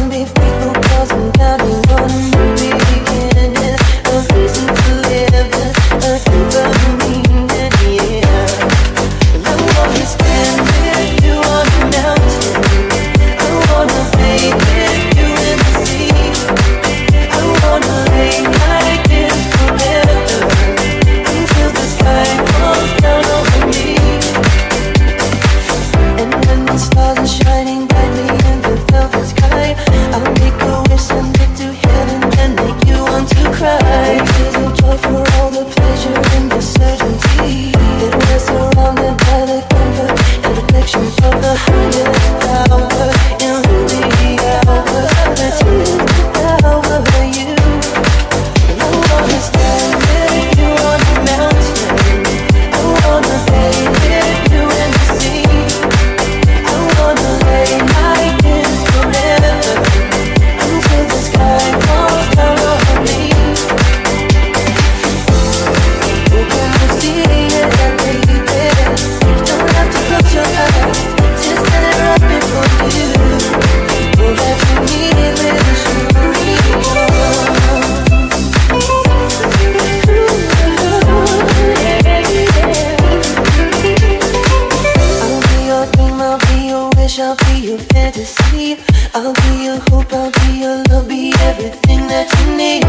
be faithful 'cause I'm counting on you being a reason to live, a deeper meaning, yeah. I wanna stand with you on the mountain. I wanna bathe with you in the sea. I wanna lay my kiss forever until the sky falls down over me. And when the stars are shining brightly in the velvet sky, I'll make a wish and get to heaven and make you want to cry. Tears of joy for all the pleasure and the certainty that we're surrounded by the comfort and protection of the highest power in the hour. Let's live without you. I wanna stand with you on the mountain. I wanna bathe with you in the sea. I wanna lay my kiss forever until the sky falls down over me. Oh, can you see it, baby? You don't have to close your eyes, just let it right before you. Oh, that you need with a shimmery I'll be your dream, I'll be your wish, I'll be your fantasy. I'll be your hope, I'll be your love, be everything that you need.